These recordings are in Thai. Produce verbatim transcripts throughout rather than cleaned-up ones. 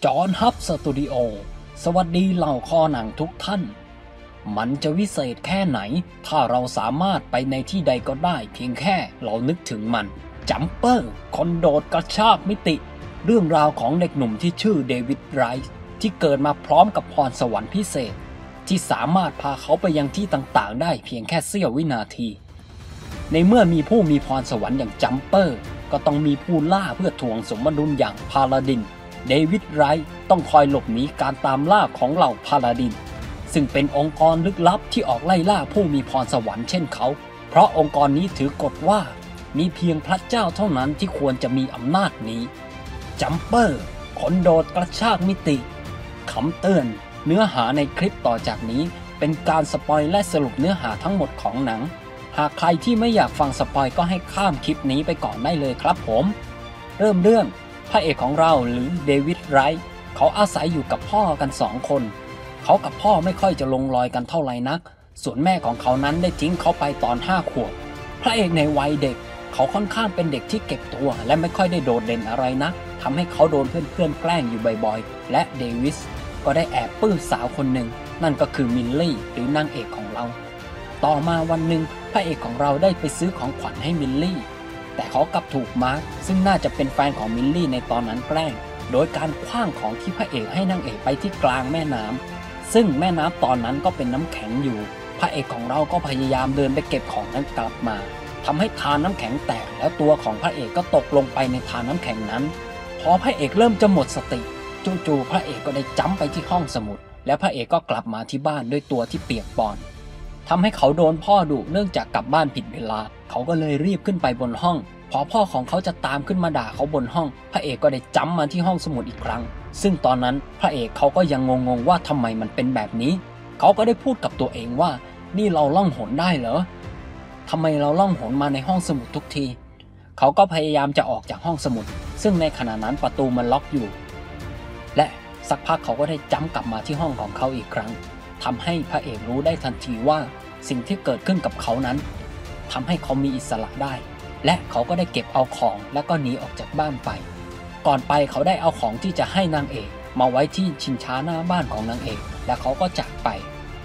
จอห์นฮับสตูดิโอสวัสดีเหล่าคอหนังทุกท่านมันจะวิเศษแค่ไหนถ้าเราสามารถไปในที่ใดก็ได้เพียงแค่เรานึกถึงมันจัมเปอร์คนโดดกระชากมิติเรื่องราวของเด็กหนุ่มที่ชื่อเดวิดไรท์ที่เกิดมาพร้อมกับพรสวรรค์พิเศษที่สามารถพาเขาไปยังที่ต่างๆได้เพียงแค่เสี้ยววินาทีในเมื่อมีผู้มีพรสวรรค์อย่างจัมเปอร์ก็ต้องมีผู้ล่าเพื่อทวงสมดุลอย่างพาลาดินเดวิดไรท์ต้องคอยหลบหนีการตามล่าของเหล่าพาลาดินซึ่งเป็นองค์กรลึกลับที่ออกไล่ล่าผู้มีพรสวรรค์เช่นเขาเพราะองค์กรนี้ถือกฎว่ามีเพียงพระเจ้าเท่านั้นที่ควรจะมีอำนาจนี้จัมเปอร์คนโดดกระชากมิติคำเตือนเนื้อหาในคลิปต่อจากนี้เป็นการสปอยและสรุปเนื้อหาทั้งหมดของหนังหากใครที่ไม่อยากฟังสปอยก็ให้ข้ามคลิปนี้ไปก่อนได้เลยครับผมเริ่มเรื่องพระเอกของเราหรือเดวิดไรท์เขาอาศัยอยู่กับพ่อกันสองคนเขากับพ่อไม่ค่อยจะลงรอยกันเท่าไหร่นักส่วนแม่ของเขานั้นได้ทิ้งเขาไปตอนห้าขวบพระเอกในวัยเด็กเขาค่อนข้างเป็นเด็กที่เก็บตัวและไม่ค่อยได้โดดเด่นอะไรนักทำให้เขาโดนเพื่อนๆแกล้งอยู่บ่อยๆและเดวิสก็ได้แอบปลื้มสาวคนหนึ่งนั่นก็คือมิลลี่หรือนางเอกของเราต่อมาวันหนึ่งพระเอกของเราได้ไปซื้อของขวัญให้มิลลี่แต่เขากลับถูกมาร์คซึ่งน่าจะเป็นแฟนของมิลลี่ในตอนนั้นแกล้งโดยการขว้างของที่พระเอกให้นางเอกไปที่กลางแม่น้ำซึ่งแม่น้ำตอนนั้นก็เป็นน้ำแข็งอยู่พระเอกของเราก็พยายามเดินไปเก็บของนั้นกลับมาทำให้ทานน้ำแข็งแตกแล้วตัวของพระเอกก็ตกลงไปในทานน้ำแข็งนั้นพอพระเอกเริ่มจะหมดสติจู่ๆพระเอกก็ได้จั๊มไปที่ห้องสมุดและพระเอกก็กลับมาที่บ้านด้วยตัวที่เปียกปอนทำให้เขาโดนพ่อดุเนื่องจากกลับบ้านผิดเวลาเขาก็เลยรีบขึ้นไปบนห้องพอพ่อของเขาจะตามขึ้นมาด่าเขาบนห้องพระเอกก็ได้จั๊มมาที่ห้องสมุดอีกครั้งซึ่งตอนนั้นพระเอกเขาก็ยังงงๆว่าทำไมมันเป็นแบบนี้เขาก็ได้พูดกับตัวเองว่านี่เราล่องหนได้เหรอทำไมเราล่องหนมาในห้องสมุดทุกทีเขาก็พยายามจะออกจากห้องสมุดซึ่งในขณะนั้นประตูมันล็อกอยู่และสักพักเขาก็ได้จั๊มกลับมาที่ห้องของเขาอีกครั้งทำให้พระเอกรู้ได้ทันทีว่าสิ่งที่เกิดขึ้นกับเขานั้นทำให้เขามีอิสระได้และเขาก็ได้เก็บเอาของแล้วก็หนีออกจากบ้านไปก่อนไปเขาได้เอาของที่จะให้นางเอกมาไว้ที่ชิงช้าหน้าบ้านของนางเอกและเขาก็จากไป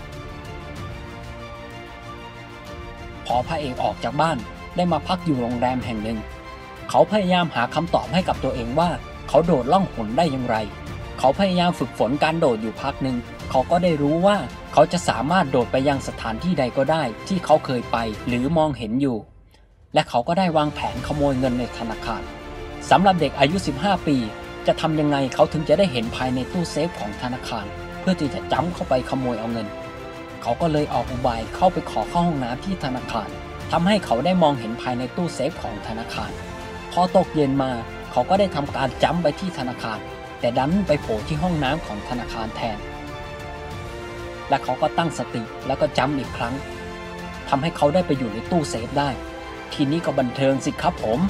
พอพระเอกออกจากบ้านได้มาพักอยู่โรงแรมแห่งหนึ่งเขาพยายามหาคำตอบให้กับตัวเองว่าเขาโดดล่องหนได้อย่างไรเขาพยายามฝึกฝนการโดดอยู่พักหนึ่งเขาก็ได้รู้ว่าเขาจะสามารถโดดไปยังสถานที่ใดก็ได้ที่เขาเคยไปหรือมองเห็นอยู่และเขาก็ได้วางแผนขโมยเงินในธนาคารสำหรับเด็กอายุสิบห้าปีจะทำยังไงเขาถึงจะได้เห็นภายในตู้เซฟของธนาคารเพื่อที่จะจ้ำเข้าไปขโมยเอาเงินเขาก็เลยออกอุบายเข้าไปขอเข้าห้องน้ำที่ธนาคารทำให้เขาได้มองเห็นภายในตู้เซฟของธนาคารพอตกเย็นมาเขาก็ได้ทำการจ้ำไปที่ธนาคารแต่ดันไปโผล่ที่ห้องน้ำของธนาคารแทนและเขาก็ตั้งสติแล้วก็จ้ำอีกครั้งทำให้เขาได้ไปอยู่ในตู้เซฟได้ทีนี้ก็บันเทิงสิครับผม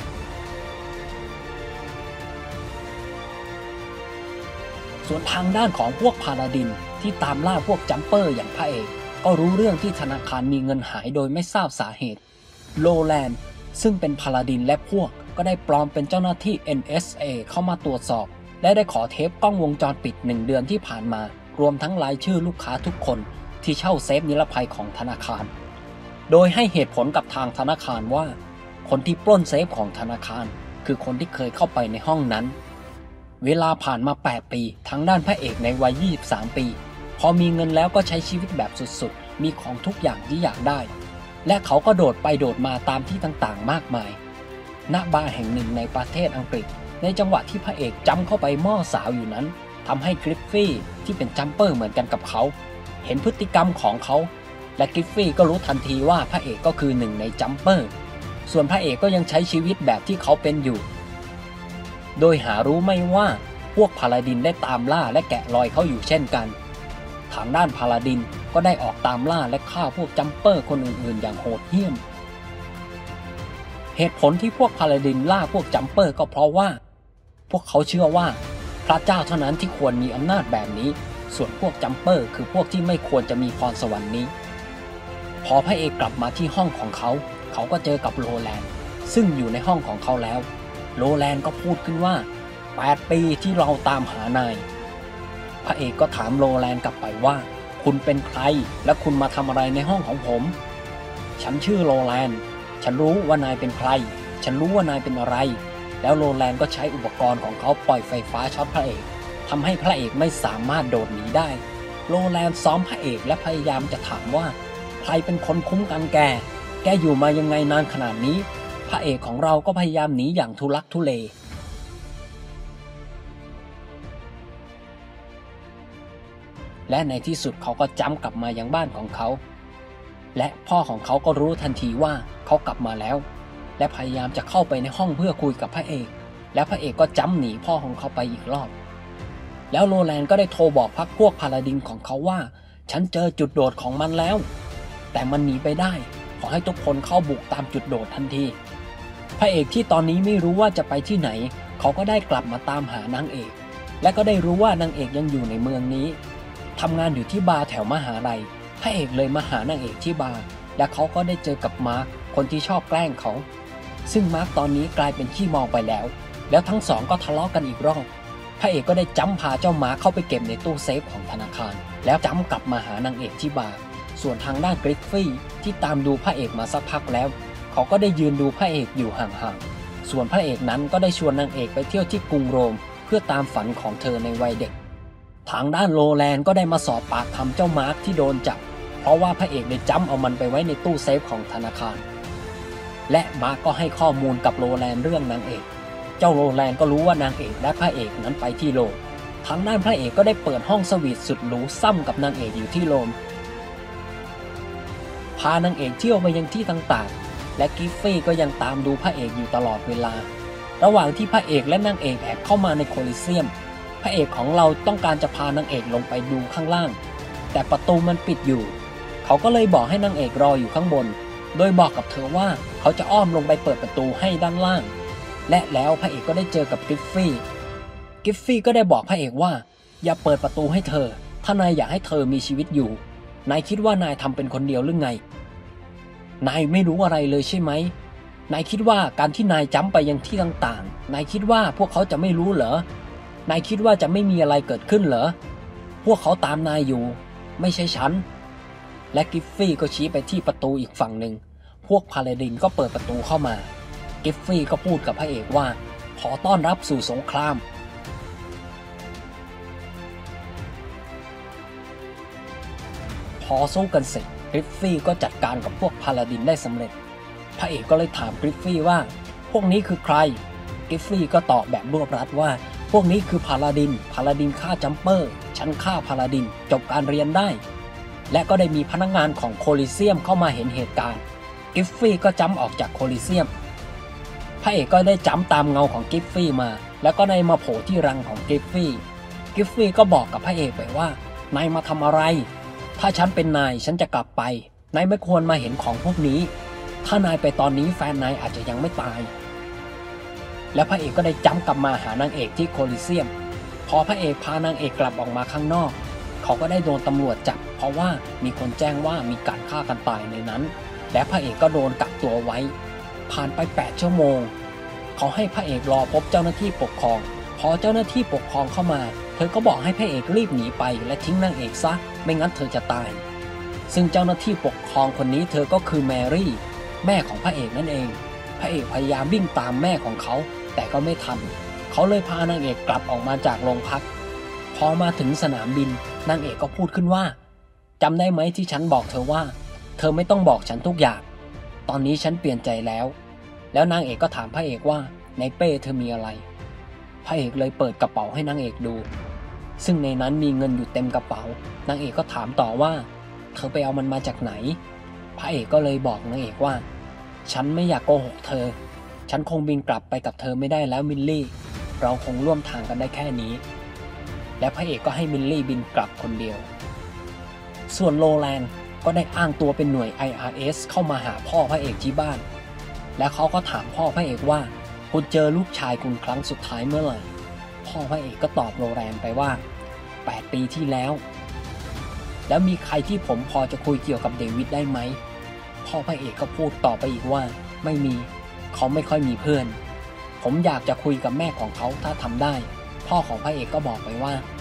ส่วนทางด้านของพวกพาลาดินที่ตามล่าพวกจัมเปอร์อย่างพระเอกก็รู้เรื่องที่ธนาคารมีเงินหายโดยไม่ทราบสาเหตุโลแลนด์ซึ่งเป็นพาลาดินและพวกก็ได้ปลอมเป็นเจ้าหน้าที่ เอ็น เอส เอ เข้ามาตรวจสอบและได้ขอเทปกล้องวงจรปิดหนึ่งเดือนที่ผ่านมารวมทั้งรายชื่อลูกค้าทุกคนที่เช่าเซฟนิรภัยของธนาคารโดยให้เหตุผลกับทางธนาคารว่าคนที่ปล้นเซฟของธนาคารคือคนที่เคยเข้าไปในห้องนั้นเวลาผ่านมาแปดปีทางด้านพระเอกในวัยยี่สิบสามปีพอมีเงินแล้วก็ใช้ชีวิตแบบสุดๆมีของทุกอย่างที่อยากได้และเขาก็โดดไปโดดมาตามที่ต่างๆมากมายณบาร์แห่งหนึ่งในประเทศอังกฤษในจังหวะที่พระเอกจ้ำเข้าไปม่อสาวอยู่นั้นทำให้กริฟฟี่ที่เป็นจัมเปอร์เหมือนกันกับเขาเห็นพฤติกรรมของเขาและกริฟฟี่ก็รู้ทันทีว่าพระเอกก็คือหนึ่งในจัมเปอร์ส่วนพระเอกก็ยังใช้ชีวิตแบบที่เขาเป็นอยู่โดยหารู้ไม่ว่าพวกพาลาดินได้ตามล่าและแกะรอยเขาอยู่เช่นกันทางด้านพาลาดินก็ได้ออกตามล่าและฆ่าพวกจัมเปอร์คนอื่นๆอย่างโหดเหี้ยมเหตุผลที่พวกพาลาดินล่าพวกจัมเปอร์ก็เพราะว่าพวกเขาเชื่อว่าพระเจ้าเท่านั้นที่ควรมีอำนาจแบบนี้ส่วนพวกจัมเปอร์คือพวกที่ไม่ควรจะมีพรสวรรค์นี้พอพระเอกกลับมาที่ห้องของเขาเขาก็เจอกับโรแลนด์ซึ่งอยู่ในห้องของเขาแล้วโรแลนด์ก็พูดขึ้นว่าแปดปีที่เราตามหานายพระเอกก็ถามโรแลนด์กลับไปว่าคุณเป็นใครและคุณมาทำอะไรในห้องของผมฉันชื่อโรแลนด์ฉันรู้ว่านายเป็นใครฉันรู้ว่านายเป็นอะไรแล้วโรแลนด์ก็ใช้อุปกรณ์ของเขาปล่อยไฟฟ้าช็อตพระเอกทำให้พระเอกไม่สามารถโดดหนีได้โรแลนด์ซ้อมพระเอกและพยายามจะถามว่าใครเป็นคนคุ้มกันแกแกอยู่มายังไงนานขนาดนี้พระเอกของเราก็พยายามหนีอย่างทุลักทุเลและในที่สุดเขาก็จ้ำกลับมายังบ้านของเขาและพ่อของเขาก็รู้ทันทีว่าเขากลับมาแล้วและพยายามจะเข้าไปในห้องเพื่อคุยกับพระเอกและพระเอกก็จ้ำหนีพ่อของเขาไปอีกรอบแล้วโรแลนด์ก็ได้โทรบอกพรรคพวกพาลาดินของเขาว่าฉันเจอจุดโดดของมันแล้วแต่มันหนีไปได้ขอให้ทุกคนเข้าบุกตามจุดโดดทันทีพระเอกที่ตอนนี้ไม่รู้ว่าจะไปที่ไหนเขาก็ได้กลับมาตามหานางเอกและก็ได้รู้ว่านางเอกยังอยู่ในเมืองนี้ทำงานอยู่ที่บาร์แถวมหาลัยพระเอกเลยมาหานางเอกที่บาร์และเขาก็ได้เจอกับมาร์คคนที่ชอบแกล้งเขาซึ่งมาร์คตอนนี้กลายเป็นขี้เมาไปแล้วแล้วทั้งสองก็ทะเลาะกันอีกรอบพระเอกก็ได้จ้ำพาเจ้ามาร์คเข้าไปเก็บในตู้เซฟของธนาคารแล้วจ้ำกลับมาหานางเอกที่บาร์ส่วนทางด้านกริฟฟี่ที่ตามดูพระเอกมาสักพักแล้วเขาก็ได้ยืนดูพระเอกอยู่ห่างๆส่วนพระเอกนั้นก็ได้ชวนนางเอกไปเที่ยวที่กรุงโรมเพื่อตามฝันของเธอในวัยเด็กทางด้านโรแลนด์ก็ได้มาสอบปากคำเจ้ามาร์คที่โดนจับเพราะว่าพระเอกได้จ้ำเอามันไปไว้ในตู้เซฟของธนาคารและมาร์คก็ให้ข้อมูลกับโรแลนด์เรื่องนางเอกเจ้าโรแลนด์ก็รู้ว่านางเอกและพระเอกนั้นไปที่โรมทางด้านพระเอกก็ได้เปิดห้องสวีทสุดหรูซ้ำกับนางเอกอยู่ที่โรมพานางเอกเที่ยวไปยังที่ต่างๆและกิฟฟี่ก็ยังตามดูพระเอกอยู่ตลอดเวลาระหว่างที่พระเอกและนางเอกแอบเข้ามาในโคลิเซียมพระเอกของเราต้องการจะพานางเอกลงไปดูข้างล่างแต่ประตูมันปิดอยู่เขาก็เลยบอกให้นางเอกรออยู่ข้างบนโดยบอกกับเธอว่าเขาจะอ้อมลงไปเปิดประตูให้ด้านล่างและแล้วพระเอกก็ได้เจอกับกิฟฟี่กิฟฟี่ก็ได้บอกพระเอกว่าอย่าเปิดประตูให้เธอถ้านายอยากให้เธอมีชีวิตอยู่นายคิดว่านายทำเป็นคนเดียวหรือไงนายไม่รู้อะไรเลยใช่ไหมนายคิดว่าการที่นายจ้ำไปยังที่ต่างๆนายคิดว่าพวกเขาจะไม่รู้เหรอนายคิดว่าจะไม่มีอะไรเกิดขึ้นเหรอพวกเขาตามนายอยู่ไม่ใช่ฉันและกิฟฟี่ก็ชี้ไปที่ประตูอีกฝั่งหนึ่งพวกพาลาดินก็เปิดประตูเข้ามากิฟฟี่ก็พูดกับพระเอกว่าขอต้อนรับสู่สงครามพอสู้กันเสร็จกิฟฟี่ก็จัดการกับพวกพาลาดินได้สำเร็จพระเอกก็เลยถามกิฟฟี่ว่าพวกนี้คือใครกิฟฟี่ก็ตอบแบบรวบรัดว่าพวกนี้คือพาลาดินพาลาดินฆ่าจัมเปอร์ฉันฆ่าพาลาดินจบการเรียนได้และก็ได้มีพนักงานของโคลิเซียมเข้ามาเห็นเหตุการณ์กิฟฟี่ก็จ้ำออกจากโคลิเซียมพระเอกก็ได้จ้ำตามเงาของกิฟฟี่มาแล้วก็ได้มาโผล่ที่รังของกิฟฟี่กิฟฟี่ก็บอกกับพระเอกไปว่านายมาทำอะไรถ้าฉันเป็นนายฉันจะกลับไปนายไม่ควรมาเห็นของพวกนี้ถ้านายไปตอนนี้แฟนนายอาจจะยังไม่ตายและพระเอกก็ได้จ้ำกลับมาหานางเอกที่โคลิเซียมพอพระเอกพานางเอกกลับออกมาข้างนอกเขาก็ได้โดนตำรวจจับเพราะว่ามีคนแจ้งว่ามีการฆ่ากันตายในนั้นและพระเอกก็โดนกักตัวไว้ผ่านไปแปดชั่วโมงเขาให้พระเอกรอพบเจ้าหน้าที่ปกครองพอเจ้าหน้าที่ปกครองเข้ามาเธอก็บอกให้พระเอกรีบหนีไปและทิ้งนางเอกซะไม่งั้นเธอจะตายซึ่งเจ้าหน้าที่ปกครองคนนี้เธอก็คือแมรี่แม่ของพระเอกนั่นเองพระเอกพยายามวิ่งตามแม่ของเขาแต่ก็ไม่ทันเขาเลยพานางเอกกลับออกมาจากโรงพักพอมาถึงสนามบินนางเอกก็พูดขึ้นว่าจำได้ไหมที่ฉันบอกเธอว่าเธอไม่ต้องบอกฉันทุกอย่างตอนนี้ฉันเปลี่ยนใจแล้วแล้วนางเอกก็ถามพระเอกว่าในเป้เธอมีอะไรพระเอกเลยเปิดกระเป๋าให้นางเอกดูซึ่งในนั้นมีเงินอยู่เต็มกระเป๋านางเอกก็ถามต่อว่าเธอไปเอามันมาจากไหนพระเอกก็เลยบอกนางเอกว่าฉันไม่อยากโกหกเธอฉันคงบินกลับไปกับเธอไม่ได้แล้วมิลลี่เราคงร่วมทางกันได้แค่นี้และพระเอกก็ให้มิลลี่บินกลับคนเดียวส่วนโรแลนด์ก็ได้อ้างตัวเป็นหน่วย ไอ อาร์ เอส เข้ามาหาพ่อพระเอกที่บ้านและเขาก็ถามพ่อพระเอกว่าคุณเจอลูกชายคุณครั้งสุดท้ายเมื่อไหร่พ่อพระเอกก็ตอบโรแลนด์ไปว่าแปดปีที่แล้วแล้วมีใครที่ผมพอจะคุยเกี่ยวกับเดวิดได้ไหมพ่อพระเอกก็พูดต่อไปอีกว่าไม่มีเขาไม่ค่อยมีเพื่อนผมอยากจะคุยกับแม่ของเขาถ้าทำได้พ่อของพระเอกก็บอกไปว่า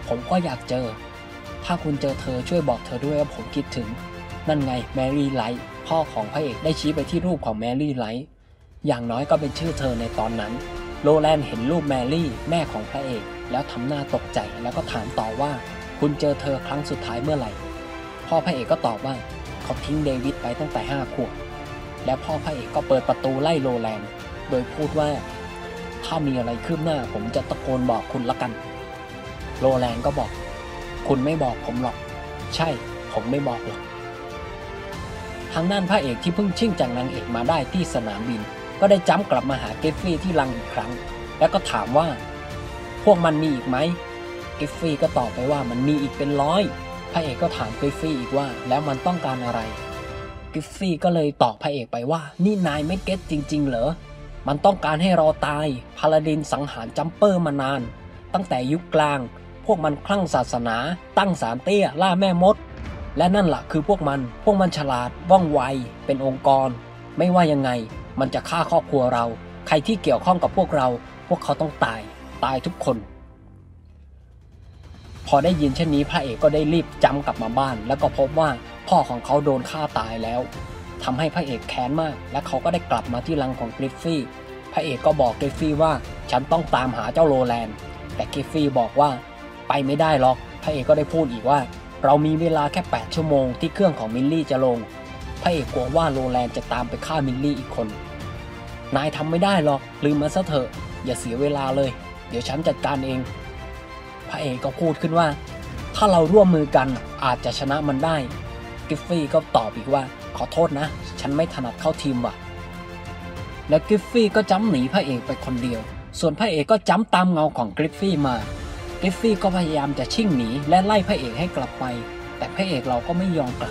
ผมก็อยากเจอถ้าคุณเจอเธอช่วยบอกเธอด้วยว่าผมคิดถึงนั่นไงแมรี่ไลท์พ่อของพระเอกได้ชี้ไปที่รูปของแมรี่ไลท์อย่างน้อยก็เป็นชื่อเธอในตอนนั้นโรแลนด์เห็นรูปแมรี่แม่ของพระเอกแล้วทำหน้าตกใจแล้วก็ถามต่อว่าคุณเจอเธอครั้งสุดท้ายเมื่อไหร่พ่อพระเอกก็ตอบว่าเขาทิ้งเดวิดไปตั้งแต่ห้าขวบแล้วพ่อพระเอกก็เปิดประตูไล่โรแลนด์โดยพูดว่าถ้ามีอะไรคืบหน้าผมจะตะโกนบอกคุณละกันโรแลนด์ก็บอกคุณไม่บอกผมหรอกใช่ผมไม่บอกหรอกทางด้านพระเอกที่เพิ่งชิ่งจากนางเอกมาได้ที่สนามบินก็ได้จ้ำกลับมาหาเกฟฟี่ที่ลังอีกครั้งแล้วก็ถามว่าพวกมันมีอีกไหมเกฟฟี่ก็ตอบไปว่ามันมีอีกเป็นร้อยพระเอกก็ถามเกฟฟี่อีกว่าแล้วมันต้องการอะไรเกฟฟี่ก็เลยตอบพระเอกไปว่านี่นายไม่เก็ตจริงๆเหรอมันต้องการให้เราตายพาลาดินสังหารจัมเปอร์มานานตั้งแต่ยุคกลางพวกมันคลั่งศาสนาตั้งศาลเตี้ยล่าแม่มดและนั่นแหละคือพวกมันพวกมันฉลาดว่องไวเป็นองค์กรไม่ว่ายังไงมันจะฆ่าครอบครัวเราใครที่เกี่ยวข้องกับพวกเราพวกเขาต้องตายตายทุกคนพอได้ยินเช่นนี้พระเอกก็ได้รีบจำกลับมาบ้านแล้วก็พบว่าพ่อของเขาโดนฆ่าตายแล้วทำให้พระเอกแค้นมากและเขาก็ได้กลับมาที่รังของกริฟฟี่พระเอกก็บอกกริฟฟี่ว่าฉันต้องตามหาเจ้าโรแลนด์แต่กริฟฟี่บอกว่าไปไม่ได้หรอกพระเอกก็ได้พูดอีกว่าเรามีเวลาแค่แปดชั่วโมงที่เครื่องของมิลลี่จะลงพระเอกกลัวว่าโรแลนด์จะตามไปฆ่ามิลลี่อีกคนนายทำไม่ได้หรอกลืมมันซะเถอะอย่าเสียเวลาเลยเดี๋ยวฉันจัดการเองพระเอกก็พูดขึ้นว่าถ้าเราร่วมมือกันอาจจะชนะมันได้กริฟฟี่ก็ตอบอีกว่าขอโทษนะฉันไม่ถนัดเข้าทีมว่ะและกริฟฟี่ก็จ้ำหนีพระเอกไปคนเดียวส่วนพระเอกก็จ้ำตามเงาของกริฟฟี่มากริฟฟี่ก็พยายามจะชิ่งหนีและไล่พระเอกให้กลับไปแต่พระเอกเราก็ไม่ยอมกลับ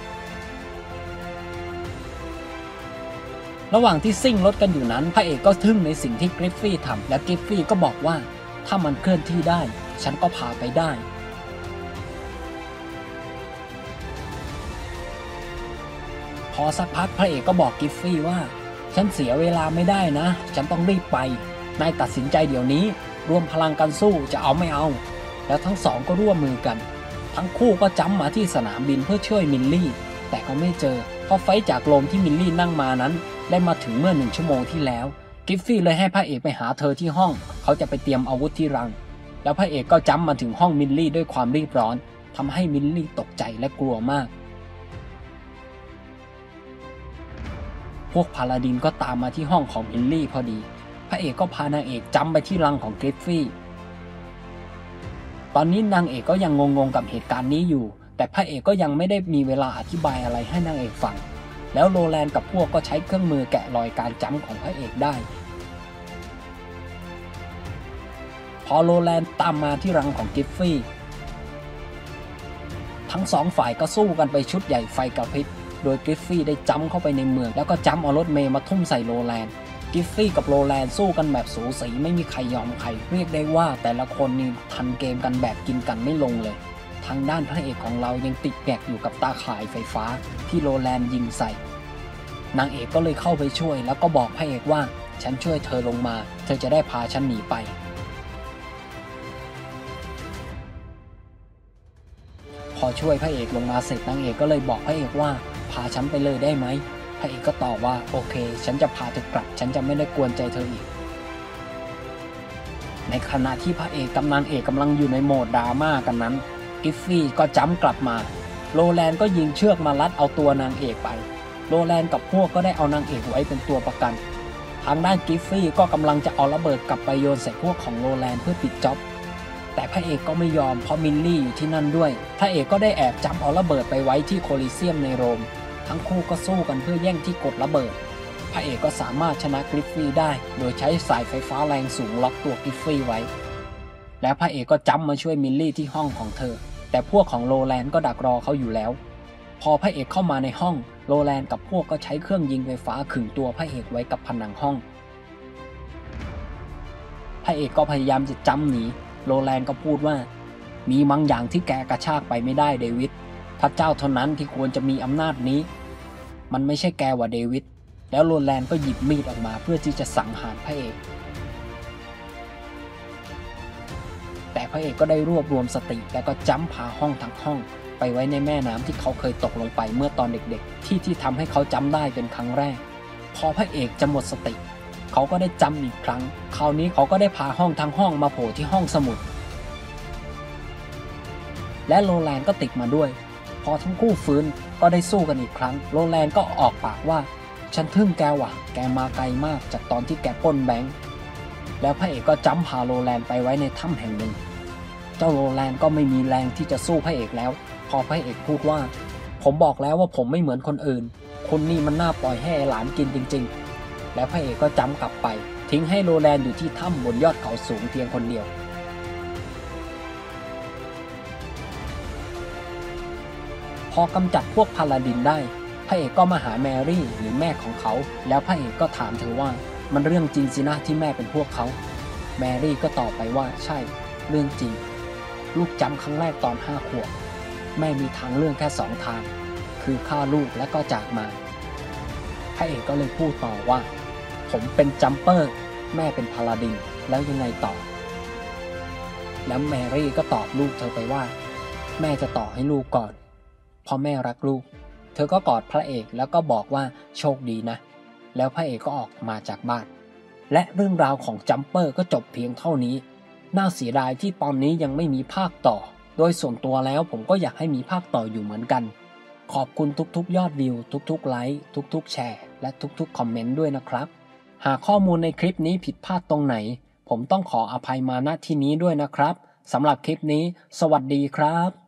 ระหว่างที่ซิ่งรถกันอยู่นั้นพระเอกก็ทึ่งในสิ่งที่กริฟฟี่ทำและกริฟฟี่ก็บอกว่าถ้ามันเคลื่อนที่ได้ฉันก็พาไปได้พอสักพักพระเอกก็บอกกริฟฟี่ว่าฉันเสียเวลาไม่ได้นะฉันต้องรีบไปนายตัดสินใจเดี๋ยวนี้รวมพลังกันสู้จะเอาไม่เอาแล้วทั้งสองก็ร่วมมือกันทั้งคู่ก็จ้ำมาที่สนามบินเพื่อช่วยมิลลี่แต่ก็ไม่เจอเพราะไฟจากลมที่มิลลี่นั่งมานั้นได้มาถึงเมื่อหนึ่งชั่วโมงที่แล้วกริฟฟี่เลยให้พระเอกไปหาเธอที่ห้องเขาจะไปเตรียมอาวุธที่รังแล้วพระเอกก็จ้ำมาถึงห้องมิลลี่ด้วยความรีบร้อนทำให้มิลลี่ตกใจและกลัวมากพวกพาลาดินก็ตามมาที่ห้องของมิลลี่พอดีพระเอกก็พานางเอกจ้ำไปที่รังของกริฟฟี่ตอนนี้นางเอกก็ยังงงๆกับเหตุการณ์นี้อยู่แต่พระเอกก็ยังไม่ได้มีเวลาอธิบายอะไรให้นางเอกฟังแล้วโรแลนด์กับพวกก็ใช้เครื่องมือแกะรอยการจ้ำของพระเอกได้พอโรแลนด์ตามมาที่รังของกริฟฟี่ทั้งสองฝ่ายก็สู้กันไปชุดใหญ่ไฟกระพริบโดยกริฟฟี่ได้จ้ำเข้าไปในเมืองแล้วก็จ้ำเอารถเมล์มาทุ่มใส่โรแลนด์กริฟฟี่กับโรแลนด์สู้กันแบบสูสีไม่มีใครยอมใครเรียกได้ว่าแต่ละคนนี่ทันเกมกันแบบกินกันไม่ลงเลยทางด้านพระเอกของเรายังติดแงกอยู่กับตาข่ายไฟฟ้าที่โรแลนด์ยิงใส่นางเอกก็เลยเข้าไปช่วยแล้วก็บอกพระเอกว่าฉันช่วยเธอลงมาเธอจะได้พาฉันหนีไปพอช่วยพระเอกลงมาเสร็จนางเอกก็เลยบอกพระเอกว่าพาฉันไปเลยได้ไหมพระเอกก็ตอบว่าโอเคฉันจะพาเธอกลับฉันจะไม่ได้กวนใจเธออีกในขณะที่พระเอกกับนางเอกกำลังอยู่ในโหมดดราม่ากันนั้นกริฟฟี่ก็จ้ำกลับมาโรแลนด์ก็ยิงเชือกมารัดเอาตัวนางเอกไปโรแลนด์กับพวกก็ได้เอานางเอกไว้เป็นตัวประกันทางด้านกริฟฟี่ก็กำลังจะเอาระเบิดกลับไปโยนใส่พวกของโรแลนด์เพื่อปิดจ็อบแต่พระเอกก็ไม่ยอมเพราะมิลลี่อยู่ที่นั่นด้วยพระเอกก็ได้แอบจับเอาระเบิดไปไว้ที่โคลิเซียมในโรมทั้งคู่ก็สู้กันเพื่อแย่งที่กดระเบิดพระเอกก็สามารถชนะกริฟฟี่ได้โดยใช้สายไฟฟ้าแรงสูงล็อกตัวกริฟฟี่ไว้และพระเอกก็จ้ำมาช่วยมิลลี่ที่ห้องของเธอแต่พวกของโรแลนด์ก็ดักรอเขาอยู่แล้วพอพระเอกเข้ามาในห้องโรแลนด์กับพวกก็ใช้เครื่องยิงไฟฟ้าขึงตัวพระเอกไว้กับผนังห้องพระเอกก็พยายามจะจ้ำหนีโรแลนด์ก็พูดว่ามีบางอย่างที่แกกระชากไปไม่ได้เดวิดพระเจ้าเท่านั้นที่ควรจะมีอำนาจนี้มันไม่ใช่แกว่ะเดวิดแล้วโรแลนด์ก็หยิบมีดออกมาเพื่อที่จะสังหารพระเอกแต่แต่พระเอกก็ได้รวบรวมสติแล้วก็จั๊มพาห้องทั้งห้องไปไว้ในแม่น้ำที่เขาเคยตกลงไปเมื่อตอนเด็กๆที่ที่ทำให้เขาจำได้เป็นครั้งแรกพอพระเอกจะหมดสติเขาก็ได้จำอีกครั้งคราวนี้เขาก็ได้พาห้องทั้งห้องมาโผล่ที่ห้องสมุดและโรแลนด์ก็ติดมาด้วยพอทั้งคู่ฟื้นก็ได้สู้กันอีกครั้งโรแลนด์ก็ออกปากว่าฉันทึ่งแกว่ะแกมาไกลมากจากตอนที่แกปล้นแบงค์แล้วพระเอกก็จั๊มพาโรแลนด์ไปไว้ในถ้ำแห่งหนึ่งเจ้าโรแลนด์ก็ไม่มีแรงที่จะสู้พระเอกแล้วพอพระเอกพูดว่าผมบอกแล้วว่าผมไม่เหมือนคนอื่นคุณนี่มันน่าปล่อยให้หลานกินจริงๆแล้วพระเอกก็จั๊มกลับไปทิ้งให้โรแลนด์อยู่ที่ถ้ำบนยอดเขาสูงเพียงคนเดียวพอกำจัดพวกพาลาดินได้พระเอกก็มาหาแมรี่หรือแม่ของเขาแล้วพระเอกก็ถามเธอว่ามันเรื่องจริงสินะที่แม่เป็นพวกเขาแมรี่ก็ตอบไปว่าใช่เรื่องจริงลูกจำครั้งแรกตอนห้าขวบแม่มีทางเลือกแค่สองทางคือฆ่าลูกและก็จากมาพระเอกก็เลยพูดต่อว่าผมเป็นจัมเปอร์แม่เป็นพาลาดินแล้วยังไงต่อแล้วแมรี่ก็ตอบลูกเธอไปว่าแม่จะต่อให้ลูกก่อนเพราะแม่รักลูกเธอก็กอดพระเอกแล้วก็บอกว่าโชคดีนะแล้วพระเอกก็ออกมาจากบ้านและเรื่องราวของจัมเปอร์ก็จบเพียงเท่านี้น่าเสียดายที่ตอนนี้ยังไม่มีภาคต่อโดยส่วนตัวแล้วผมก็อยากให้มีภาคต่ออยู่เหมือนกันขอบคุณทุกๆยอดวิวทุกๆไลค์ทุกๆแชร์และทุกๆคอมเมนต์ด้วยนะครับหากข้อมูลในคลิปนี้ผิดพลาดตรงไหนผมต้องขออภัยมาณที่นี้ด้วยนะครับสำหรับคลิปนี้สวัสดีครับ